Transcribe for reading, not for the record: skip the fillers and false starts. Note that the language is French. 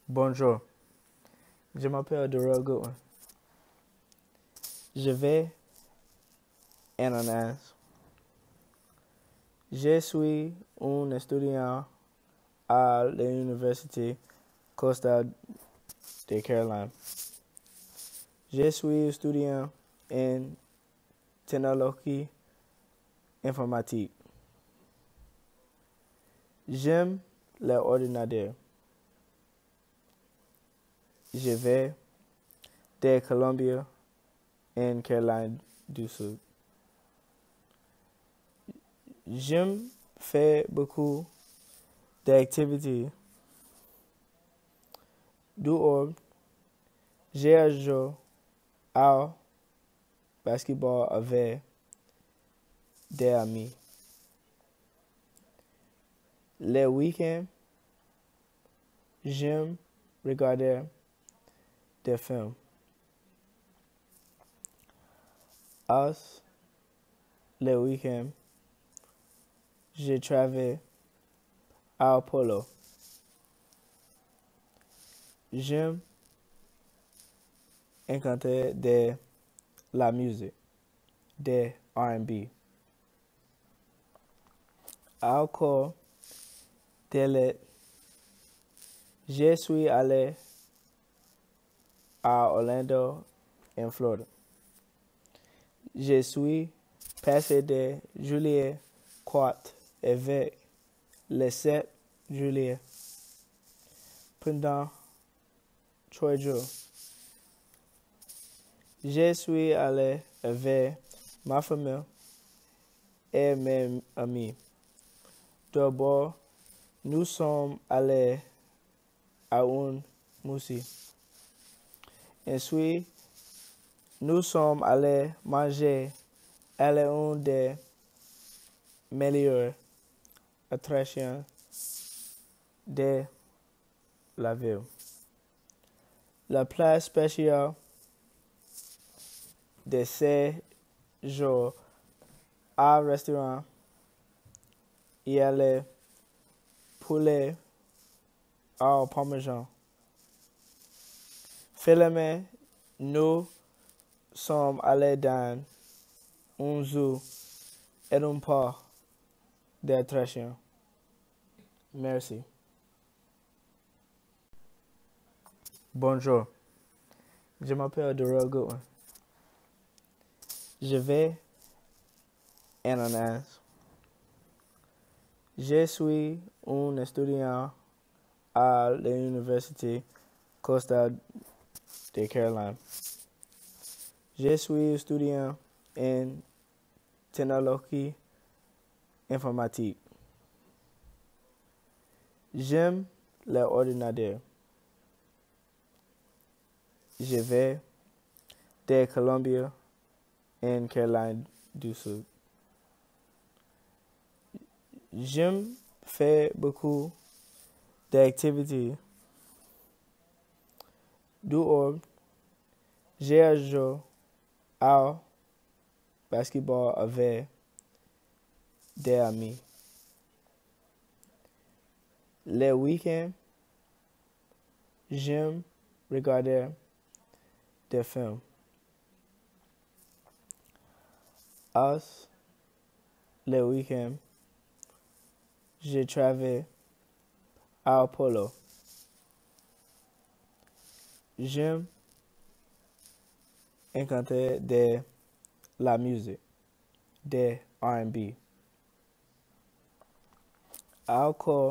Bonjour, je m'appelle Darrell Goodwin. Je vais en Ananas. Je suis un étudiant à l'Université Coastal de Caroline. Je suis étudiant en technologie informatique. J'aime l'ordinateur. Je vais de Colombie en Caroline du Sud. J'aime faire beaucoup d'activités dehors. Je joue au basketball avec des amis. Les week-ends, j'aime regarder des films. Les week-ends, je travaille au polo. J'aime écouter de la musique, de R&B. Encore télé, je suis allé à Orlando, en Floride. Je suis passé de juillet 4 avec le 7 juillet pendant 3 jours. Je suis allé avec ma famille et mes amis. D'abord, nous sommes allés à un musée. Ensuite, nous sommes allés manger à l'une des meilleures attractions de la ville. La place spéciale de ce jour au restaurant y a le poulet au parmesan. Finalement, nous sommes allés dans un zoo et un parc d'attractions. Merci. Bonjour, je m'appelle Darrell Goodwin. Je vais en Ananas. Je suis un étudiant à l'Université Coastal de Caroline. Je suis étudiant en technologie informatique. J'aime l'ordinateur. Je vais de Colombie en Caroline du Sud. J'aime faire beaucoup d'activités dehors. Je joue au basketball avec des amis. Les week-ends, j'aime regarder des films. Les week-ends, je travaille au polo. J'aime écouter de la musique, de R&B. Encore